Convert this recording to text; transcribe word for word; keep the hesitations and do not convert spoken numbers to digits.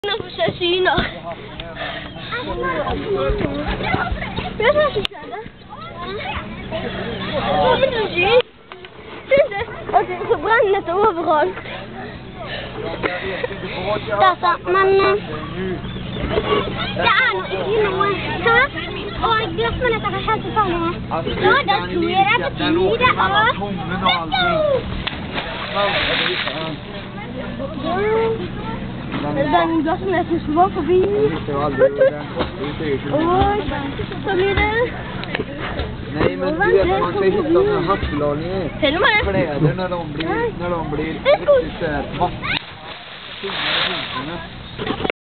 Assassino. Vet du vad som hände? Vad vill du se? Och det är så brännet överallt. Detta, men det är nog inte någon här. Och glassmen är kanske helt för farliga. Ja, det tror jag är på tiden. Den glassen är så svår förbi. Oj, så blir det. Nej, men du vet man ska hitta sådana hasselagningar. Kläder när de blir, när de blir riktigt så här